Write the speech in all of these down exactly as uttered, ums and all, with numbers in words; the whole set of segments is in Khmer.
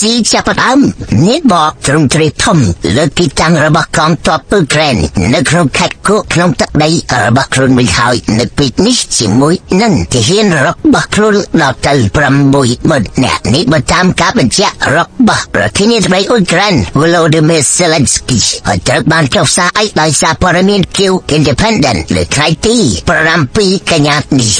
ស៊ីចាប់ផ្ដើមនេះបកទ្រង់ទ្រាយធំលើទីតាំងរបស់កងទ័ពអ៊ុយក្រែននៅក្នុងខេត្តគោកក្នុងទឹកដីរបស់ខ្លួនវិញហើយនៅពេលនេះជាមួយនឹងទាហានរបស់ខ្លួនដល់ទៅប្រាំមួយម៉ឺននាក់នេះបើតាមការបញ្ជាក់របស់ប្រធានាធិបតីអ៊ុយក្រែន Volodymyr Zelensky ហើយត្រូវបានចុះផ្សាយដោយសារព័ត៌មាន Q Independent លើថ្ងៃទីប្រាំពីរកញ្ញានេះ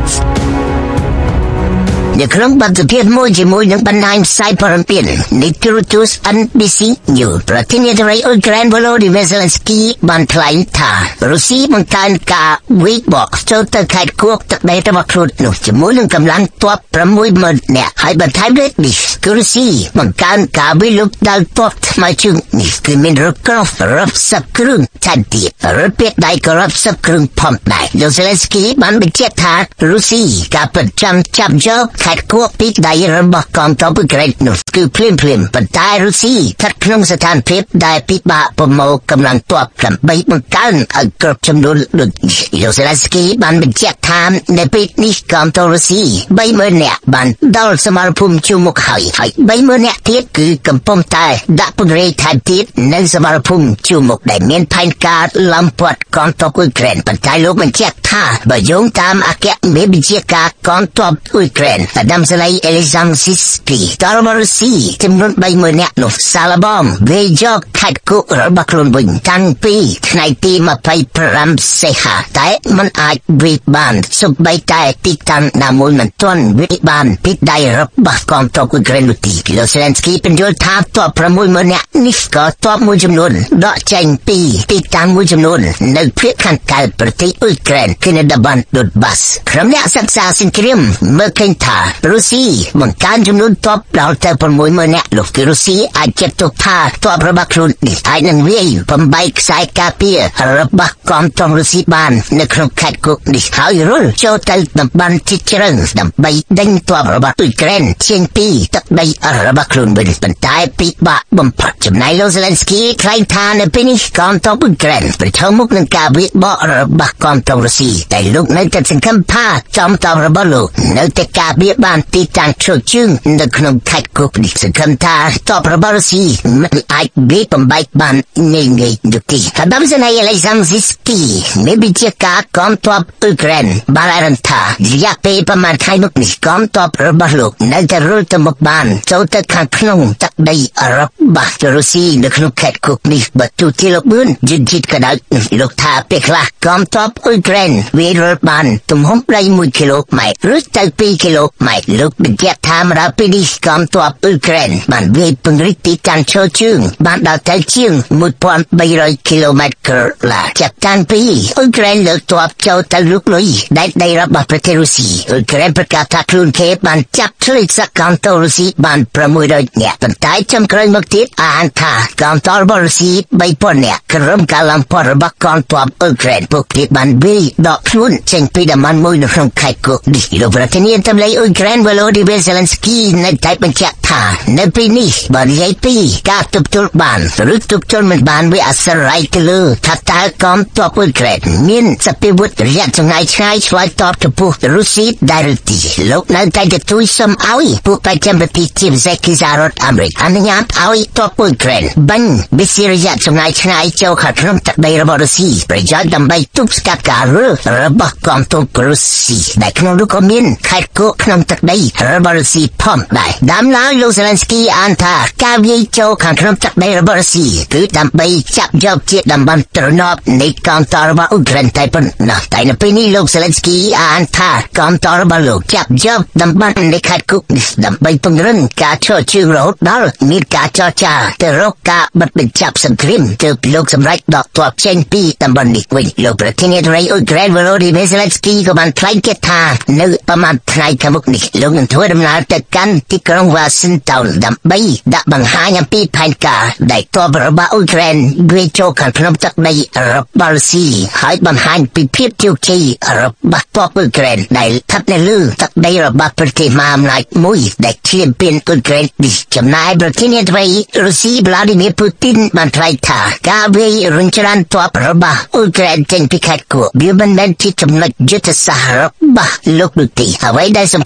នៅក្នុងបទសម្ភាសន៍មួយជាមួយនឹងបណ្ដាញផ្សាយព័ត៌មាននៃទូរទស្សន៍ N B C News ប្រធានាធិបតីអ៊ុយក្រែន Volodymyr Zelensky បានថ្លែងថារុស្ស៊ីបង្កើនការវាយបកចូលទៅខេត្តគោកទឹកដីរបស់ខ្លួននោះជាមួយនឹងកម្លាំងទ័ពប្រាំមួយម៉ឺននាក់ហើយបន្ថែមលើនេះគឺរុស្ស៊ីបង្កើនការវាយលុកដល់ទ័ពថ្មីជើងនេះគឺមានរថក្រោះរថសឹកគ្រឿងឆាន់ទៀតរថពាក្យដៃក៏រថសឹកគ្រឿងផងដែរលោក Zelensky បានបញ្ជាក់ថារុស្ស៊ីការប្រចាំចាប់យកខេត្តគោកពីដៃរបស់កងទ័ពអ៊ុយក្រែននោះគឺភ្លាមភ្លាមប៉ុន្តែរុស្ស៊ីស្ថិតក្នុងស្ថានភាពដែលពិបាកប្រមូលកម្លាំងទ័ពដើម្បីបង្កើនឲ្យគ្រប់ចំនួនដូចលោក Zelensky បានបញ្ជាក់ថានៅពេលនេះកងទ័ពរុស្ស៊ីបីម៉ឺននាក់បានដល់សមរភូមិជួរមុខហើយហើយបីម៉ឺននាក់ទៀតគឺកំពុងតែដាក់ពង្រាយថែមទៀតនៅសមរភូមិជួរមុខដែលមានផែនការឡំពាត់កងទ័ពអ៊ុយក្រែនប៉ុន្តែលោកបញ្ជាក់ថាបើយោងតាមអគ្គមេបញ្ជាការកងទ័ពអ៊ុយក្រែនដាំស្លេយអេលីសាំស៊ីស្ពីតរមរុស្ស៊ីចំនួនបីម៉ឺននាក់នោះសាឡបងវាយកខេត្តគោករបស់ខ្លួនវិញតាំងពីថ្ងៃទីម្ភៃប្រាំសីហាតែมันអាចវាយបានសូម្បីតែទីតាំងណាមួយមិនទាន់វាយបានពីដៃរបស់កងទ័ពអ៊ុយក្រែននោះទេលោក Zelensky បញ្យល់ថាទ័ពប្រាំមួយម៉ឺននាក់នេះក៏ទ័ពមួយចំនួនដកចេញពីទីតាំងមួយចំនួននៅភាគខាងកើតប្រទេសអ៊ុយក្រែនគឺនៅតំបន់ដូនបាសក្រុមអ្នកសិក្សាសង្គ្រាមមើលឃើញថារុស្ស៊ីបង្កើនចំនួនទ័ពដល់ទៅប្រាំមួយម៉ឺននាក់លោករុស្ស៊ីអាចចាត់ទុកថាទ័ពរបស់ខ្លួននេះអាចនឹងវាយបំបែកខ្សែការពាររបស់កងទ័ពរុស្ស៊ីបាននៅក្នុងខេត្តគោកនេះហើយរុលចូលទៅតំបន់ទីជ្រៅដើម្បីដេញទ័ពរបស់អ៊ុយក្រែនចេញពីទឹកដីរបស់ខ្លួនវិញប៉ុន្តែពិបាកបំផុតចំណែកលោក Zelensky ថ្លែងថានៅពេលនេះកងទ័ពអ៊ុយក្រែនប្រឈមមុខនឹងការវាយបករបស់កងទ័ពរុស្ស៊ីតែលោកនៅតែសង្ឃឹមថាចំទ័ពរបស់លោកនៅតែការវាយបានទីតាំងឈរជើងនៅក្នុងខេត្តគោកនេះសង្ឃឹមថាទ័ពរបស់រុស្ស៊ីមិនអាចវាយបំបែកបានងាយងាយនោះទេហើយបើមិនអេឡេសាំស៊ីស្គីមានវិជាការកងទ័ពអ៊ុយក្រែនបានរំថារយៈពេលប្រមាណខែមុខនេះកងទ័ពរបស់លោកនៅតែរុលទៅមុខបានចូលទៅខាងក្នុងទឹកដីរបស់រុស្ស៊ីនៅក្នុងខេត្តគោកនេះបើទូទីលោកបឿនយឺតជីតក៏ដោយលោកថាពេលខ្លះកងទ័ពអ៊ុយក្រែនវាយរុលបានទំហំដីមួយគីឡូម៉ែត្រឬទៅពីរគីឡូម៉ែត្រលោកបញ្ជាក់ថាម្ដងពីនេះកងទ័ពអ៊ុយក្រែនបានវាយពង្រីកទីតាំងឈរជើងបានដល់ទៅជាងមួយពាន់បីរយគីឡូម៉ែត្រក្រឡាចាប់តាំងពីអ៊ុយក្រែនលើកទ័ពចូលទៅលុកលុយដែនដីរបស់ប្រទេសរុស្ស៊ីអ៊ុយក្រែនប្រកាសថាខ្លួនគេបានចាប់ឆ្លៃសកងទ័ពរុស្ស៊ីបានប្រាំមួយរយនាក់ប៉ុន្តែចំក្រោយមកទៀតអានថាកងទ័ពរបស់រុស្ស៊ីបីពាន់នាក់ក្រុមការឡំពាត់របស់កងទ័ពអ៊ុយក្រែនពួកគេបានវាយដកខ្លួនចេញពីតំបន់មួយនៅក្នុងខេត្តគោកនេះលោកប្រធានាធិបតីអ៊ុយក្រែន Volodymyr Zelensky នៅតែបញ្ជាក់ថានៅពេលនេះបើនិយាយពីការទប់ទល់បានឬទប់ទល់មិនបានវាអាស្រ័យទៅលើថាតើកងទ័ពអ៊ុយក្រែនមានសព្វវុធរយៈចម្ងាយឆ្ងាយឆ្លើយតបចំពោះរុស្ស៊ីដែរឬទេលោកនៅតែទទូចសុំឲ្យពួកបច្ចេកវិទ្យាជាពិសេសគឺសហរដ្ឋអាមេរិកអនុញ្ញាតឲ្យទ័ពអ៊ុយក្រែនបាញ់វិស័យរយៈចម្ងាយឆ្ងាយចូលខាងក្នុងទឹកដីរបស់រុស្ស៊ីប្រយោជន៍ដើម្បីទប់ស្កាត់ការរើរបស់កងទ័ពរុស្ស៊ីដែលក្នុងនោះក៏មានខេត្តគោកក្នុងទឹកដីរបស់រុស្ស៊ីផងដែរដើមឡើយលោក Zelensky អានថាការវាយចូលខាងក្នុងទឹកដីរបស់រុស្ស៊ីគឺដើម្បីចាប់យកជាតំបន់ត្រណប់នៃកងទ័ពរបស់អ៊ុយក្រែនតែប៉ុណ្ណោះតែនៅពេលនេះលោក Zelensky អានថាកងទ័ពរបស់លោកចាប់យកតំបន់នៃខេត្តគោកដើម្បីពង្រឹងការឈរជើងរហូតដល់មានការចរចាទៅរកការបិទបញ្ចប់សង្គ្រាមទើបលោកសម្រេចដកទ័ពចេញពីតំបន់នេះវិញលោកប្រធានាធិបតីអ៊ុយក្រែន Volodymyr Zelensky ក៏បានថ្លែងទៀតថានៅប្រមាណថ្ងៃខាងមុខនេះលោកនឹងធ្វើដំណើរទៅកាន់ទីក្រុង Washington ដើម្បីដាក់បង្ហាញអំពីផែនការដែលទ័ពរបស់អ៊ុយក្រែនវាយចូលខាងក្នុងទឹកដីរបស់រុស្ស៊ីហើយបង្ហាញពីភាពជោគជ័យរបស់ទ័ពអ៊ុយក្រែនដែលស្ថិតនៅលើទឹកដីរបស់ប្រទេសមហាអំណាចមួយដែលឈានពានអ៊ុយក្រែននេះចំណែកប្រធានាធិបតីរុស្ស៊ី Vladimir Putin បានថ្លែងថាការវាយរុញច្រានទ័ពរបស់អ៊ុយក្រែនចេញពីខេត្តគោកវាមិនមែនជាចំណុចយុទ្ធសាស្ត្ររបស់លោកនោះទេអ្វីដែលសំខាន់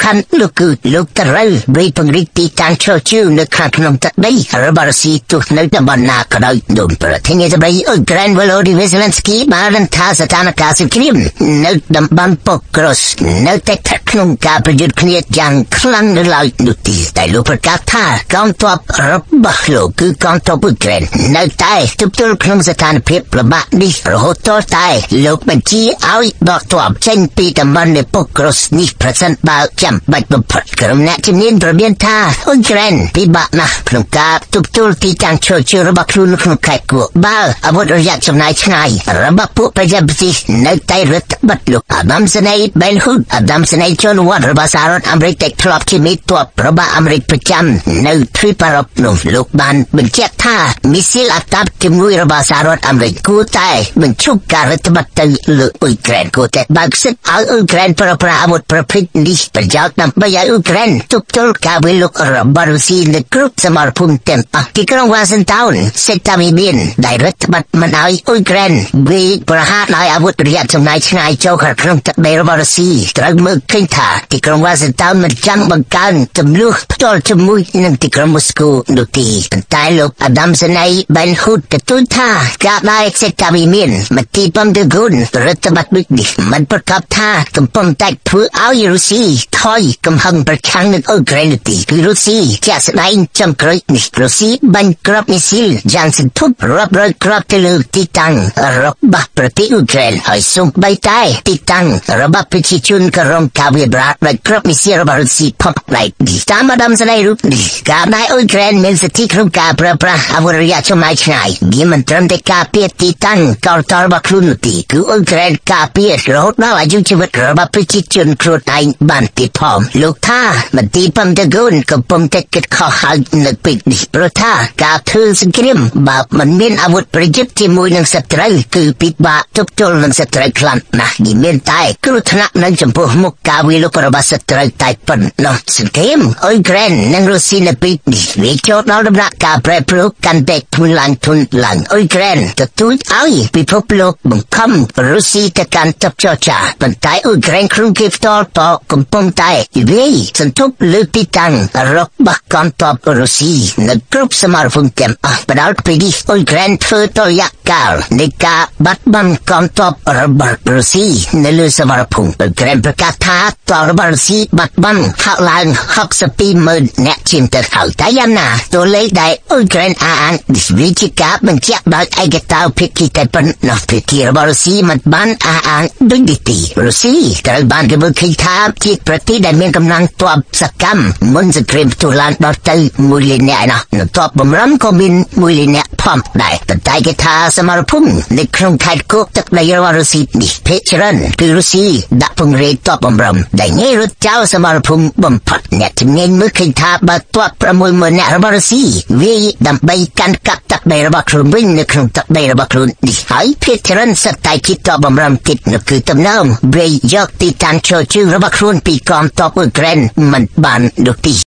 คัญลูกคือลูกตะเรือบริปงริตีทางโชชูในข้างขนมตัดได้ระบาดสีตุกในตะวันนากระไดโดนประเทศนี้จะไปอุกรันวโลดิเวสเลนสกีมาดันท่าสถานการณ์สิครีมในดำบันปกรสในแต่ขนมกาประยุทธ์เคลียร์อย่างคลั่งในลายดุตีแต่ลูกประกาศท่ากองทัพรับบักโลคือกองทัพอุกรันในใต้ทุบตัวขนมสถานเพียบประบาดนี้โรโหโตใต้ลูกบัญชีเอาดอกตัวเช่นปีดำบันในปกรสนี้ประสันบ่าวจำบัดบำพัดกระแนที่นี้ประเบียนท่าอุกรันปีบะนะขนมกาทุบตัวที่จังโชชูระบักลุนขนมไข่กัวบ้าอาวุธระยะจำนายช่างระบักปุ๊บประจับสิในใต้รถบัดลุกอาดัมสไนเบนฮุดอาดัมสไนจนวัดระบาสารอเมริกทรอปที่มีตัวระบาอเมริกประจำในทริปารบนุ่มลูกบานเป็นเจ้าท่ามิสซิลอัตตับที่มุยระบาสารอเมริกกูตายเป็นชุกการตบัดตึงลุกอุยแกรนกูแต่บางสิ่งเอาอุยแกรนประปราอาวุธประพิษนี้ประจับนำไปยังอุยแกรนทุกตัวกาวิลุกระบารุซีในกรุ๊ปสมารภูมิเต็มปากที่กรุงวอชิงตันเซตามีบินได้รัฐบาลมันเอาอุยแกรนวีประหารนายอาวุธระยะจำนายชนายเจ้าขัดเครื่องจักรในระบารุซีตรังมือขึ้นท่าที่กรุงวอชิงตันมันจังบังการจำลูกพอลจมุยนั่งที่กรุงมอสโกดูตีตายลูกอดัมสไนเบนฮุดกระตุ้นท่ากาได้เซตามีบินมาตีปั๊มเดกุนรัฐบาลบิดมันประกอบท่ากำปั้มแตกเพื่อเอายูรุซีถอยกำหังประชังในอุยแกรนตีคือรูซีจะสไนจำกรีนิรูซีบันกรับมิสซิลจังสิทุบรับรอยกรับเตลูติตังรับบะประพิอุยแกรนหอยส่งใบตายติตังรับบะพิชิชุนกระรองกาเวบราไรกรับมิสซิลรับบารุซีพบไรดีตามอดัมสไนรูดีกาบนายอุยแกรนเมนสติครุกาประปราอาวุธระยะชมายชายกิมันตรมเดกาเปียติตังกอลตอร์บักลุนตีคืออุยแกรนกาเปียรถน่าอายุชีวิตรับบะพิชิชุนครูไนบันติพอมลูกท่ามันตีปั๊มเดกุนกับปั๊มเตกิดข้อหักนึกปิดดิโปรท่ากาทือสกริมบามันมีอาวุธประยุทธ์ที่มวยนังสตรัยคือปิดบาทุบโจลนังสตรัยคลันนะดิเมนตายกรุธนักนังจมพูมุกกาวิลุกระบาสตรัยตายปันนสกริมอุยแกรนนังรูซีนปิดดิวิจารณ์ระดับกาเปรปลุกกันเด็กทุนหลังทุนหลังอุยแกรนตะตุยเอาปิพบโลกบังคับรูซีตะการจับจ่อจ่าปันตายอุยแกรนครุ่งกิฟตอร์ต่อกุมปมตายเวีสันทุบลือติตังรบบักกันตอบรูซีนักกรุ๊ปสมาร์ฟุนเต็มอ่ะประดาปีดีอุยแกรนเฟอร์ตัวยากาลในกาบัดบันกันตอบรบรูซีในลือสมาร์ฟุนอุยแกรนประกาศท้าต่อรบรูซีบัดบันหักลางหักสปีมือเนชิมเตอร์เขาแต่ยันนาตัวเล็กได้อุยแกรนอ่านดิสวิจิกามันเจ็บบัดไอเกตาพิกิแต่ปนนอพิกิรบรูซีมันบันอ่านดุดิตีรูซีแต่บันกบุคิท้าที่ประเทศได้มีกำลังตัวสกัมมุนสกรีมตุลันดอตเตอร์มูลิเนียนะนตัวบำรัมก็บินมูลิเนียพร้อมได้แต่ใจกท้าสมารพุ่งในโครงข่ายกุกตักในระหว่างรูซีนี่เพชรันคือรูซีดับพงเรตัวบำรัมได้เงยรุดเจ้าสมารพุ่งบำพัดเนี่ยถึงเงินมือขึ้นท้าบัดตัวประมวยมือเนี่ยระหว่างรูซีวีดำไปกันกับตักในระหว่างครุนวิ่งในโครงตักในระหว่างครุนนี่หายเพชรันสไตล์คิดตัวบำรัมติดนั่นคือตำนานเบรยยกตีตันโชชื่อระหว่างครุนปีกองตัวอุยแกรนมันบานดุตี